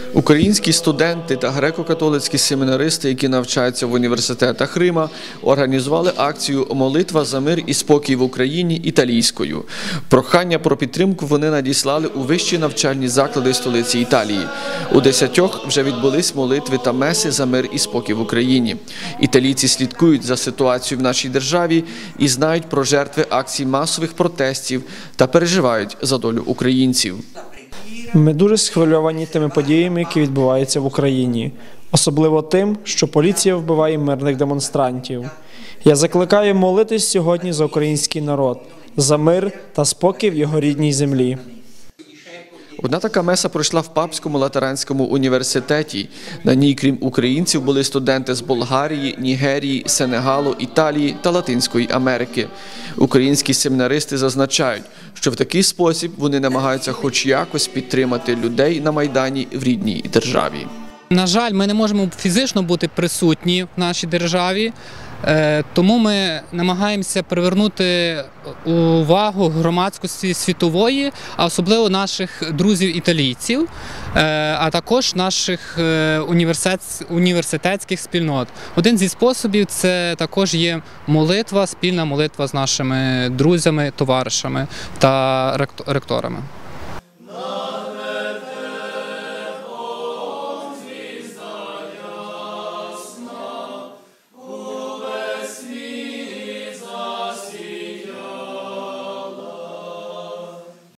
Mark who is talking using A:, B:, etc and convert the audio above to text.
A: Українські студенти та греко-католицькі семінаристи, які навчаються в університетах Рима, організували акцію «Молитва за мир і спокій в Україні» італійською. Прохання про підтримку вони надіслали у вищі навчальні заклади столиці Італії. У 10 вже відбулись молитви та меси за мир і спокій в Україні. Італійці слідкують за ситуацією в нашій державі і знають про жертви акцій масових протестів та переживають за долю українців.
B: Ми дуже схвильовані тими подіями, які відбуваються в Україні. Особливо тим, що поліція вбиває мирних демонстрантів. Я закликаю молитись сьогодні за український народ, за мир та спокій в його рідній землі.
A: Одна така меса пройшла в Папському Латеранському університеті. На ній, крім українців, були студенти з Болгарії, Нігерії, Сенегалу, Італії та Латинської Америки. Українські семінаристи зазначають, що в такий спосіб вони намагаються хоч якось підтримати людей на Майдані в рідній державі.
C: На жаль, ми не можемо фізично бути присутні в нашій державі, тому ми намагаємося привернути увагу громадськості світової, а особливо наших друзів-італійців, а також наших університетських спільнот. Один зі способів – це також є молитва, спільна молитва з нашими друзями, товаришами та ректорами.